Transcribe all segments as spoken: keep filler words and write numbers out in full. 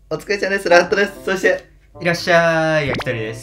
お疲れちゃんです。ラットです。そしていらっしゃい、焼き鳥です。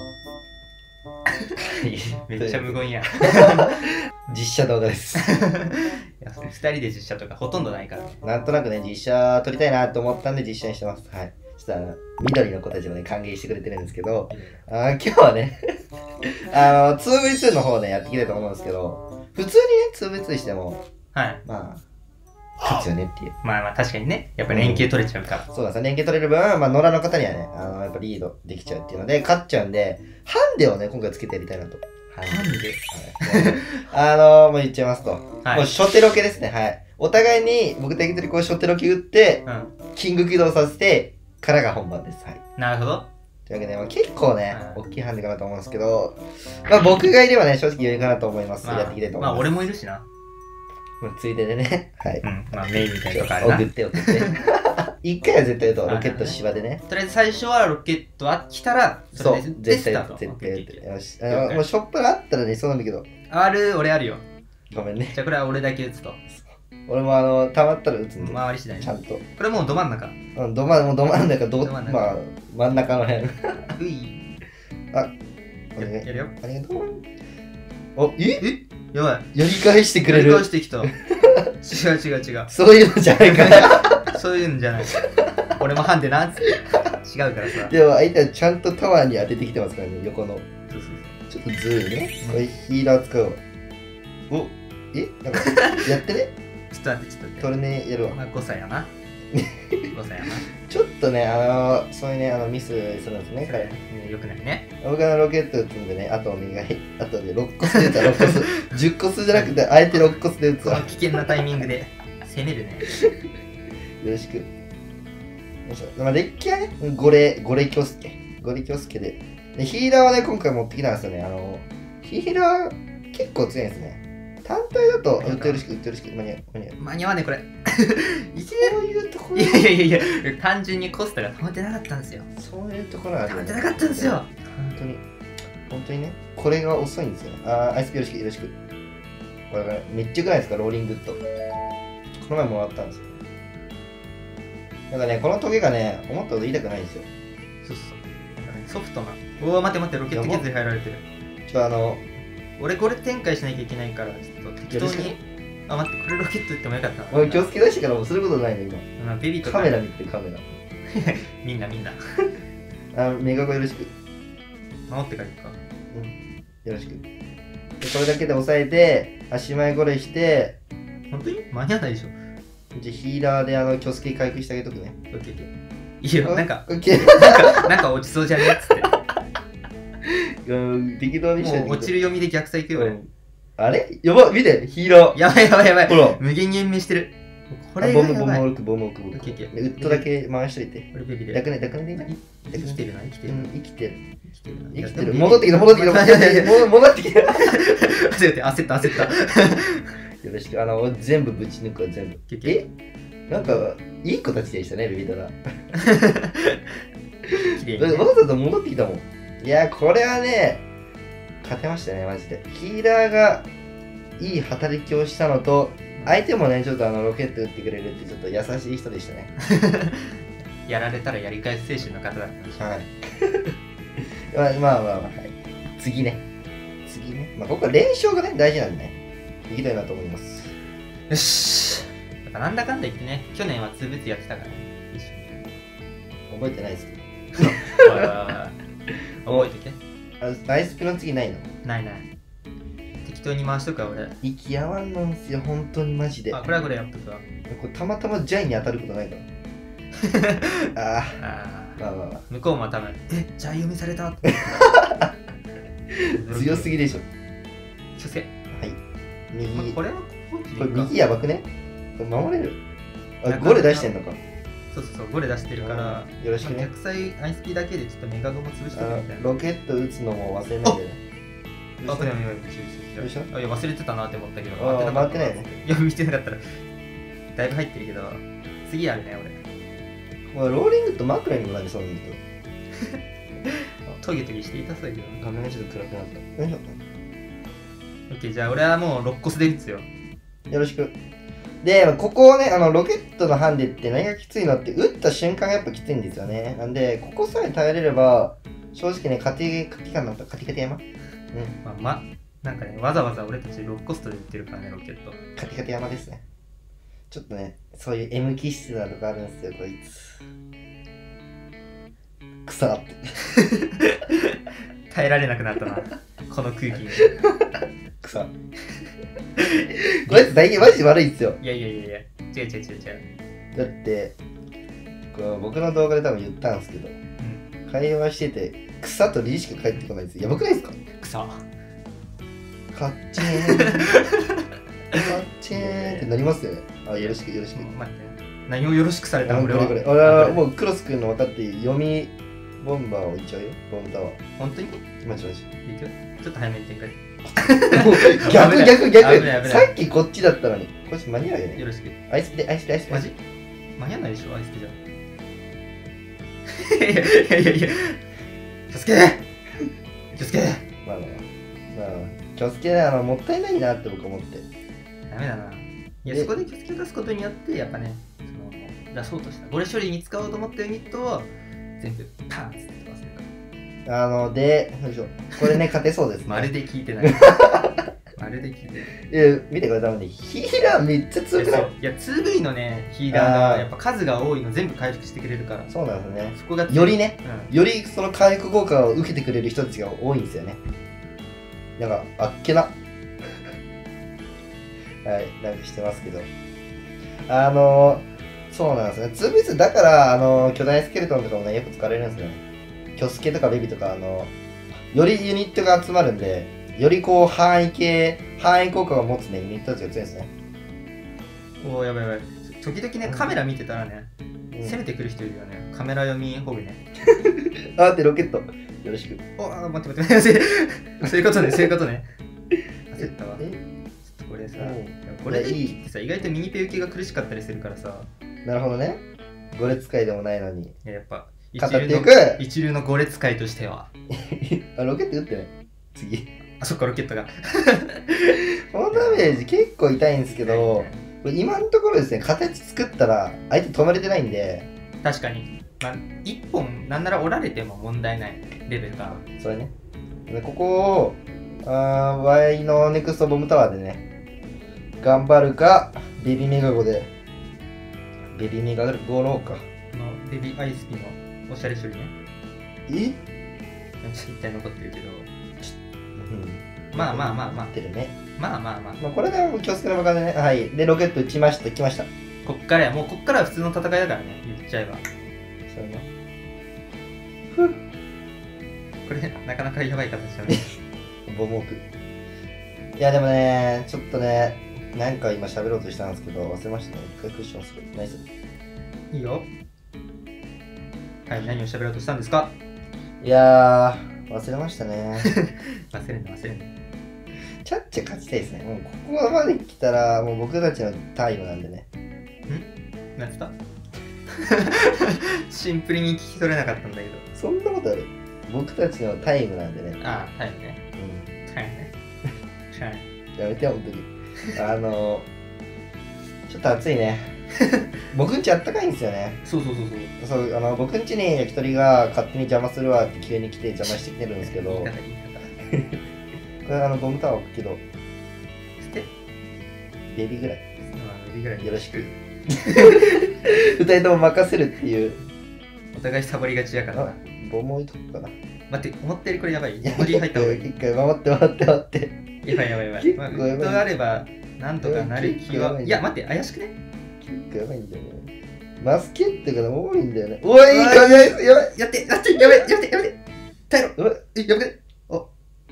めっちゃ無言や。 実写動画です。 いや、ふたりで実写とかほとんどないからね。 なんとなくね、実写撮りたいなと思ったんで実写にしてます。はい。ちょっとあの、緑の子たちもね、歓迎してくれてるんですけど、あ今日はね、あの、ツーブイツー の方ね、やっていきたいと思うんですけど、普通にね、ツーブイツー しても、 はい。 まあ、勝つよねっていう。 まあまあ確かにね、やっぱ連携取れちゃうから。 うん、そうなんですよ。連携取れる分、まあ、野良の方にはね、あの、やっぱリードできちゃうっていうので、勝っちゃうんで、ハンデをね、今回つけてやりたいなと。 ハンデ、 はい、あのー、もう言っちゃいますと。はい、もう初手ロケですね。はい。お互いに、僕適当にこう初手ロケ打って、うん、キング起動させて、からが本番です。はい。 なるほど。 というわけで、まあ、結構ね、うん、大きいハンデかなと思うんですけど、まあ僕がいればね、正直余裕かなと思います。まあ、やっていきたいと思います。 まあ俺もいるしな。 ついででね。はい。 うん。まあメインみたいなとこあるな。 送って送って。一回は絶対言うと、ロケット芝でね。 とりあえず最初はロケットあ来たら、 そう、絶対、絶対言って。よし。あの、もうショップがあったらね、そうなんだけど。 ある、俺あるよ。 ごめんね。 じゃあこれは俺だけ打つと。 俺もあの、溜まったら打つんで。 回り次第。 ちゃんと。 これもうど真ん中。 うん、ど真ん中、ど真ん中、ど、まあ、真ん中の辺。うい。 あ、 お願い。やるよ。 ありがとう。お、ええやばい。 やり返してくれる。 やり返してきた。違う違う違う。 そういうのじゃないかな。そういうのじゃない。俺もハンデなっつって。違うからさ。 でも相手はちゃんとタワーに当ててきてますからね、横の。ちょっとずるいね。これヒーラー使うわ。お、えなんか、やってね。 ちょっと待って、ちょっと待って。 トルネやるわ。 まあ、ごさいやな。ごさいやな。 ちょっとね、あの、そういうね、あのミスするんですね、彼。 よくないね。 僕はロケット打つんでね、あとお願い。あとでろっこすで打つわ、ろっこす。じゅっこすじゃなくて、あえてろっこすで打つわ。 危険なタイミングで攻めるね。 よろしく。よいしょ。まあ、デッキはね、ゴレ、ゴレキョスケ。ゴレキョスケで。で、ヒーラーはね、今回持ってきたんですよね。あの、ヒーラー結構強いんですね。単体だと、うっとよろしく、うっとよろしく、間に合う、間に合う。 間に合わねえ、これ。 そういうところ。 いやいやいやいや、単純にコストが溜まってなかったんですよ。 そういうところある、 溜まってなかったんですよ。 本当に。本当にね、これが遅いんですよね。あー、アイスピよろしく、よろしく。これがめっちゃくないですか、ローリングッド。この前もらったんですよ。なんかね、このトゲがね、思ったほど痛くないんですよ。 そうそう。なんかね、ソフトな。おお、待って待って、ロケット削り入られてる。 ちょっとあの、 俺これ展開しなきゃいけないから、ちょっと適当に。あ、待って、これロケット打ってもよかったな。 俺気をつけ出してからもうすることないの、今。 まあ、ベビーとか。 カメラ見て、カメラ。 みんなみんな。 あ、メガゴよろしく。 守ってから行くか。 うん。よろしく。で、これだけで押さえて、足前ゴレして、 本当に間に合わないでしょ。 じゃヒーラーであの、キョスケ回復してあげとくね。 オッケーオッケー。いいよ、なんか、 オッケー。 なんか、なんか落ちそうじゃねっつって。 うん、適当にしてもう落ちる読みで逆サイ行くよ、俺。 あれやば見て、ヒーラー。 やばいやばいやばい。 ほら。 無限に延命してる。これボムボム置く、ボム置く、ボム置く。ウッドだけ回しといて。 俺ベビーで。 楽ね、楽ね、 生きてるな、生きてる。 生きてる。 生きてる。 生きてる。戻ってきた、戻ってきた、戻ってきた。 焦った、焦った、焦った。 よろしく、あの、全部ぶち抜くわ、全部。えなんか、いい子たちでしたね、ベビータラ。わざわざ戻ってきたもん。いや、これはね、勝てましたね、マジで。ヒーラーがいい働きをしたのと、相手もね、ちょっとあのロケット打ってくれるってちょっと優しい人でしたね。 やられたらやり返す精神の方だったんでしょ。 はい。まあまあまあまあ、はい。次ね。次ね。まあ、ここは連勝がね、大事なんでね。いきたいなと思います。 よし。やっぱなんだかんだ言ってね、去年はツーブツやってたからね。一緒に。覚えてないですけど。 覚えてて。 アイスピの次ないの？ ないない。適当に回しとくわ、俺。 息合わんのんすよ、本当にマジで。 あ、これはこれやっとくわ。 これたまたまジャイに当たることないから。ああ。まあまあまあ。 向こうも多分、え、ジャイ読みされた強すぎでしょ。 気をつけ。 はい。右。 これはこれ右やばくね？これ守れる？あ、ゴレ出してんのか。 そうそうそう、ゴレ出してるから、 よろしくね。 逆サイアイスピだけでちょっとメガゴも潰してるみたいな。 ロケット撃つのも忘れないでね。 あ、これは見よう。あ、いや、忘れてたなって思ったけど、 回ってないね。 いや、見てなかったら、だいぶ入ってるけど、次あるね、 俺。ローリングと枕にもなりそうな人。 トゲトゲして痛そうだけど。 画面がちょっと暗くなった。 オッケー、じゃあ俺はもうろっコスで打つよ。 よろしく。 で、ここをね、あのロケットのハンデって何がきついのって、撃った瞬間がやっぱきついんですよね。なんで、ここさえ耐えれれば、正直ね、カティカティカンだった、カティカティ山うん。 まあ、ま、なんかね、わざわざ俺たちロッコストで売ってるからね、ロケット。 カティカティ山ですね。ちょっとね、そういう M 気質なとこあるんですよ、こいつ。草って。 耐えられなくなったな、この空気に。 草。こいつ大変マジで悪いっすよ。 いやいやいやいや、違う違う違う違う。 だって、こう僕の動画で多分言ったんですけど、うん、会話してて、草とリしか返ってこないんですよ。やばくないですか？ 草。 カッチーン。カッチーンってなりますよね。あ、よろしくよろしく。 待って、何をよろしくされたの俺は。 これこれ。俺はもうクロス君の分かって読みボンバーをいっちゃうよ。ボンタワー。 本当に？ マジマジ。 いくよ。ちょっと早めに展開。 逆逆逆。さっきこっちだったのに。こっち間に合うよね。 よろしく。 アイスでアイスでアイスで。 マジ？間に合わないでしょ、アイスでじゃ。いやいやいや。気をつけ気をつけ。 まあまあまあ気をつけないのもったいないなって僕思って。 ダメだな。いや、そこで気をつけ出すことによってやっぱね、その出そうとしたゴレ処理に使おうと思ったユニットを全部パーンって飛ばせるから。あので、よいしょ。これね勝てそうですね。 まるで聞いてない。まるで聞いてない。 いや見てくださいね。ヒーラーめっちゃ強くない？ いや ツーブイ のねヒーラーがやっぱ数が多いの全部回復してくれるから。 そうなんですね。 そこがよりね、 うん、 よりその回復効果を受けてくれる人たちが多いんですよね。なんかあっけな。はい、なんかしてますけど。あのー、そうなんですね。ツーブイツー だから、あのー、巨大スケルトンとかもね、よく使われるんですよね。キョスケとかベビとか、あのー、よりユニットが集まるんで、よりこう、範囲系、範囲効果を持つね、ユニットたちが強いですね。 おー、やばいやばい。時々ね、カメラ見てたらね、うん、攻めてくる人いるよね。カメラ読みホグね。 あ、待って、ロケット。よろしく。 おー、待って待って待って。そういうことね、そういうことね。焦ったわ。これさ、これでいいってさ、意外とミニペ受けが苦しかったりするからさ。 なるほどね。ゴレ使いでもないのに。 いや、やっぱ一流の一流のゴレ使いとしては。 あ、ロケット撃ってね。次。 あ、そっか、ロケットが。 このダメージ結構痛いんですけど、今のところですね、形作ったら相手止まれてないんで。 確かに。まあ、一本なんなら折られても問題ないレベルか。 それね。でここを、あー Y のネクストボムタワーでね、頑張るか、ベビーメガゴで。ベビーメガゴローか。 のベビーアイスピのおしゃれ処理ね。 え一体残ってるけど。 うん。 まあまあまあまあ。 ってるね。 まあまあまあ。 まあこれが気をつけのバカでね。はい。で、ロケット撃ちました、来ました。 こっからや、もうこっからは普通の戦いだからね、言っちゃえば。 そうね。 ふっ。これ、なかなかやばい形だね。 ボモーク。いやでもね、ちょっとね、何か今喋ろうとしたんですけど、忘れましたね。一回クッションする。ナイス。 いいよ。はい、何を喋ろうとしたんですか？ いやー、忘れましたね。 忘れんな、忘れんな。 チャッチャ勝ちたいですね。もうここまで来たら、もう僕たちのタイムなんでね。 ん？なんつったシンプルに聞き取れなかったんだけど。 そんなことある？僕たちのタイムなんでね。 ああ、タイムね。 うん。 タイムね。タイム。 やめて、本当に。あのー、ちょっと暑いね。僕んちあったかいんですよね。 そうそうそうそう。そう、あの、僕んちに焼き鳥が勝手に邪魔するわって急に来て邪魔してきてるんですけど。これあの、ゴムタワー置くけど。 捨てベビーぐらい。 ベビーぐらい。 よろしく。二人とも任せるっていう。 お互いサボりがちやからな。 ボム置いとくかな。 待って、思ったよりこれやばい。サボり入った方がいい。 一回守って守って守って。 やばいやばいやばい。 結構やばい。 まあ、ウッドあれば、なんとかなる気は。いや、待って、怪しくね？ 結構やばいんだよね。マスケットが多いんだよね。おい、いいかやばい、やばい。 やって、やって、やばい、やめて、やめて。耐えろ。 やばい、やばい。お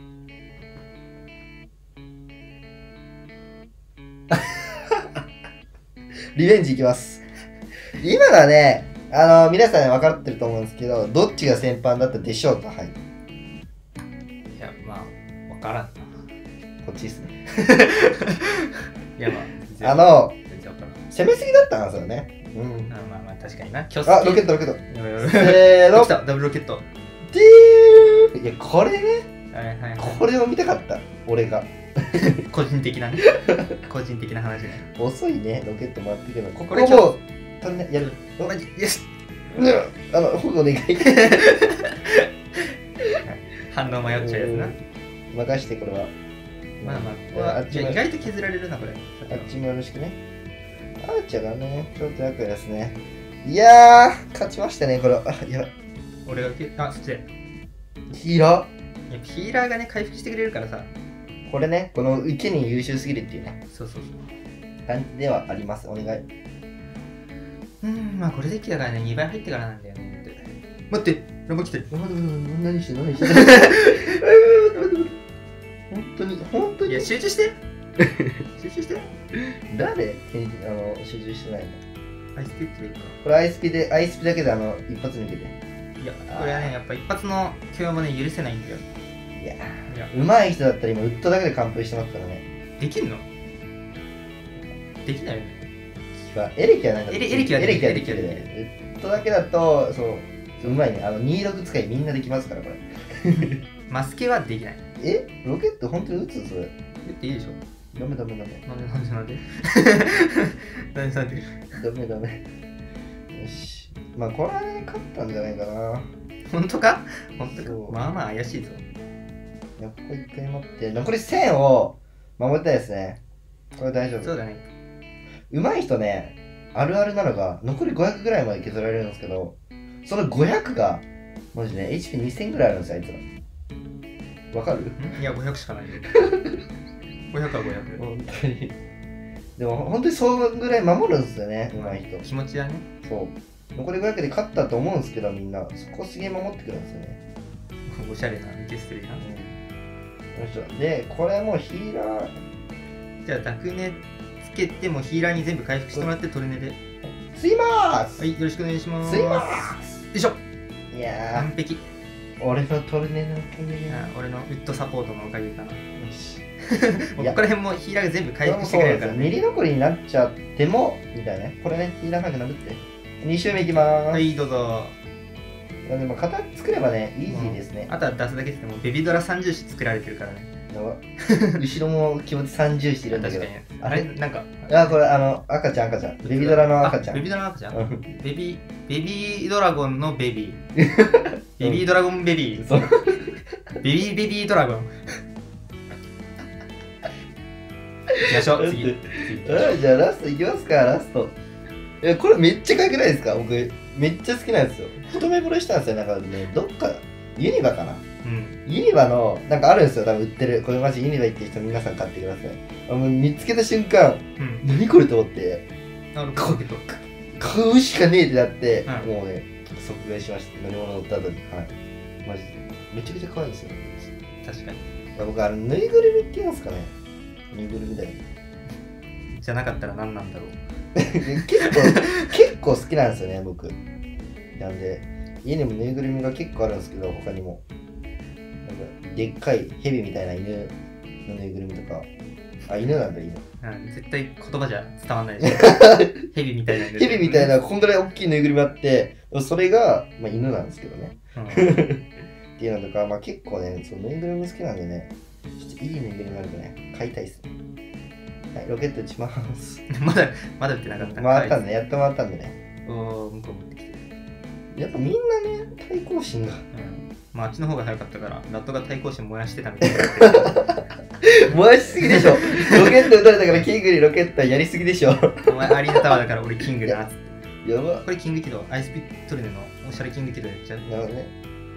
リベンジいきます。今のはね、あの、皆さん分かってると思うんですけど、どっちが先般だったでしょうか？はい。いや、まあ、分からんな。 こっちですね。 いや、まあ、 あの、 全然分からん。 攻めすぎだったんですよね。うん。 まあまあまあ、確かにな。あ、 ロケット、ロケット。 せーの。来た、ダブルロケット。 ディーいや、これね。 はいはいはい。 これを見たかった、俺が。 個人的なね。個人的な話ね。 遅いね、ロケット回ってくるの。こここれもう、足んない、やる。 マジ、よし。 あの、ほぼお願い。 反応迷っちゃうやつな。 任して、これは。 まあまあ、ここはあっちもいや意外と削られるな、これ。 あっちもよろしくね。あーちゃんがね、ちょっと役ですね。いやー、勝ちましたね、これは。あ、やばい。 俺が受け、あ、そっちで。 ヒーラいやヒーラーがね、回復してくれるからさ。 ーこれね、この受けに優秀すぎるっていうね、 そうそうそう。 感じではあります。お願い。 うん、まあこれできたからね、にばい入ってからなんだよねって。待って、ラボ来て。 待って待って待って何して何して本当に、本当に。 いや、集中して集中して誰返事あの、集中してないのアイスピッチでいいか。 これアイスピで、アイスピだけであの、一発抜けて。 いや、これはね、やっぱ一発の許容もね、許せないんだよ。 いやいや、 ー、上手い人だったら今、ウッドだけで完封してますからね。 できんのできないよね。 エレキはなんかエレエレキはエレキはできるエレキはでね。ウッドだけだと、そう、うまいね。あの、にじゅうろく使いみんなできますから、これ。 マスケはできない。 えロケット本当に撃つそれ。 言っていいでしょ。 ダメダメダメ。 なんでなんでなんでなんでなんでダメダメ。よし。まあ、これはね、勝ったんじゃないかな。 本当か本当かそうまあまあ怪しいぞ。 いや、ここ一回持って、残りせんを守りたいですね。これ大丈夫。 そうだね。 上手い人ね、あるあるなのが、残りごひゃくぐらいまで削られるんですけど、そのごひゃくが、マジね、エイチピーにせん ぐらいあるんですよ、あいつら。わかる？ いや、ごひゃくしかないよ。ごひゃくはごひゃく。 本当に。でも、本当にそのぐらい守るんですよね、上手い人。 気持ちはね。 そう。残りごひゃくで勝ったと思うんですけど、みんな。そこすげえ守ってくるんですよね。 おしゃれなミケストリーな。 うん。よいしょ。で、これもヒーラー、 じゃあ、ダクネつけてもヒーラーに全部回復してもらってトルネで。 吸いまーす、 はい、よろしくお願いします。 吸いまよーすいしょいや完璧。 ー、俺のトルネのおかげで。 あ俺のウッドサポートのおかげかな。 よし。 もうここら辺もヒーラーが全部回復してそうなんですよ。 くれるからね。 ミリ残りになっちゃっても、みたいなね。これね、ヒーラー早く殴って。に周目いきまーす。 はい、どうぞ。 でも、型作ればね、イージーですね。 あとは出すだけしてもベビドラさんじゅう種作られてるからね。 やば後ろも気持ちさんじゅうしているんだけど。 確かに。あれなんか。 あ、これ、あの、赤ちゃん、赤ちゃん。ベビドラの赤ちゃん。 ベビドラの赤ちゃんうんベビー、ベビードラゴンのベビー。ベビードラゴンベビー。 そうベビーベビードラゴン。行きましょう、次。次あじゃあラストいきますか、ラスト。いや、これめっちゃ可愛くないですか？僕、めっちゃ好きなんですよ。一目惚れしたんですよ、なんかね、どっか、ユニバかな？ うん。 ユニバの、なんかあるんですよ、多分売ってる。これマジユニバ行ってる人皆さん買ってください。あもう見つけた瞬間、 うん。 何これと思って、 なるほど。 買うしかねえってなって、 うんもうね、即買いしました。乗り物乗った後に。はい。マジで。めちゃくちゃ可愛いんですよ。 確かに。 僕、あの、ぬいぐるみって言うんですかね。ぬいぐるみだよね。 じゃなかったら何なんだろう。 結構、結構好きなんですよね、僕。なんで、家にもぬいぐるみが結構あるんですけど、他にも。なんか、でっかいヘビみたいな犬のぬいぐるみとか。あ、犬なんだ、犬。 うん、絶対言葉じゃ伝わんないでしょ。ヘビみたいな。 ヘビみたいな、こんぐらい大きいぬいぐるみあって、それが、まあ、犬なんですけどね。 うん。 っていうのとか、まあ結構ね、そうぬいぐるみ好きなんでね、ちょっといいぬいぐるみあるとね、買いたいっすね。はい、ロケット打ちます。 まだ、まだ打ってなかった。 回ったんで、やっと回ったんでね。 おー、向こう持ってきて。 やっぱみんなね、対抗心が。 うん。まあ、あっちの方が早かったから、ラットが対抗心燃やしてたみたいになってる。 燃やしすぎでしょ。ロケット撃たれたからキングにロケットはやりすぎでしょ。 お前アリーナタワーだから俺キングだなっつって。 やば。 これキング起動、アイスピットルネのおしゃれキング起動やっちゃう。 なるほどね。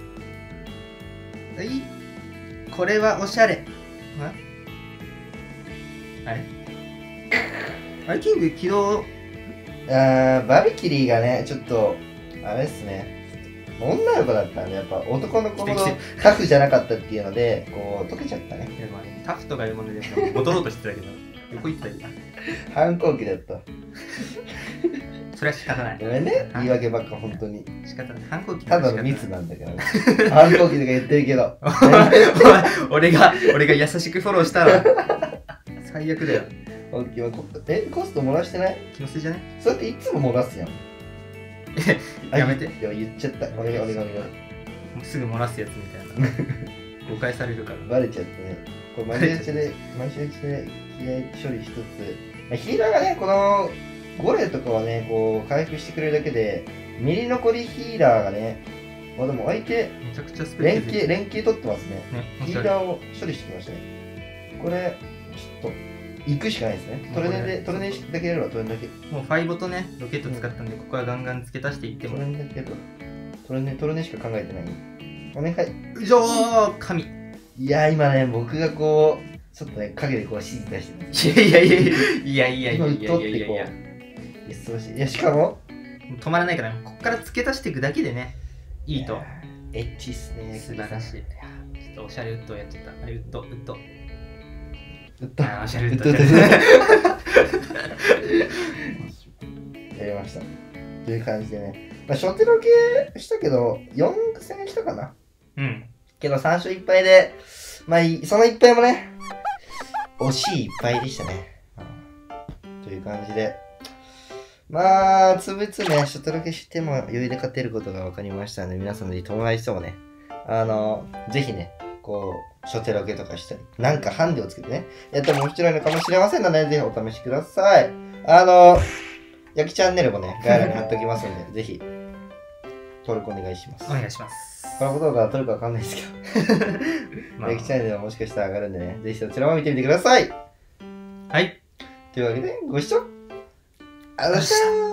はい。これはおしゃれ。ああれあれキング起動。 あー、バビキリーがね、ちょっと、あれっすね。女の子だったんで、やっぱ男の子ほどタフじゃなかったっていうので、こう、溶けちゃったね。 いやまあね、タフとかいうもので戻ろうとしてたけど、横行ったり。 反抗期だった。 それは仕方ない。 ごめんね、言い訳ばっか、本当に。 仕方ない。反抗期ただのミスなんだけどね。反抗期とか言ってるけど。 お前俺が、俺が優しくフォローしたら、最悪だよ。 え、コスト漏らしてない？ 気のせいじゃない？ そうやっていつも漏らすやん。 やめて。 いや、言っちゃった。お願いお願いお願い。 もうすぐ漏らすやつみたいな。誤解されるから。 バレちゃったね。 これマジ打ちで、マジ打ちで気合処理一つ。まあ、ヒーラーがね、このゴレとかはね、こう回復してくれるだけで、ミリ残りヒーラーがね、まあ、でも相手、 めちゃくちゃスペ連携、連携取ってますね。 ね、 ヒーラーを処理してきましたね。これ、ちょっと、行くしかないですね。トレネで、トレネだけやるわ、トレネだけ。 もうファイボとね、ロケット使ったんで、ここはガンガン付け足していっても。 トレネだけやるわ。トレネ、トレネしか考えてない。お願い。 以上、神。 いや、今ね、僕がこう、ちょっとね、影でこう指示出してます。 いやいやいやいやいやいやいやいやいやいや。 忙しい。いや、しかも、 止まらないから、ここから付け足していくだけでね、いいと。 エッチっすね。 素晴らしい。ちょっとおしゃれウッドをやっちゃった。あれ、ウッド、ウッド。 ウッド。 あ、おしゃれウッド。 やりました。という感じでね。まあ、初手ロケしたけど、よん戦したかな。 うん。 けどさん勝いっ敗で、まあ、そのいっ敗もね、惜しいいっ敗でしたね。という感じで。まあ、つぶつね、初手ロケしても余裕で勝てることが分かりましたので、皆さんで友達ともね、あの、ぜひね、こう、初手ロケとかしたり、なんかハンデをつけてね、やっても面白いのかもしれませんので、ぜひお試しください。あの、焼きチャンネルもね、概要欄に貼っておきますので、ぜひ、登録お願いします。 お願いします。 この動画は撮るかわかんないですけど、まあ、焼きチャンネルはもしかしたら上がるんでね、ぜひそちらも見てみてください。 はい。 というわけで、ご視聴ありがとうございました。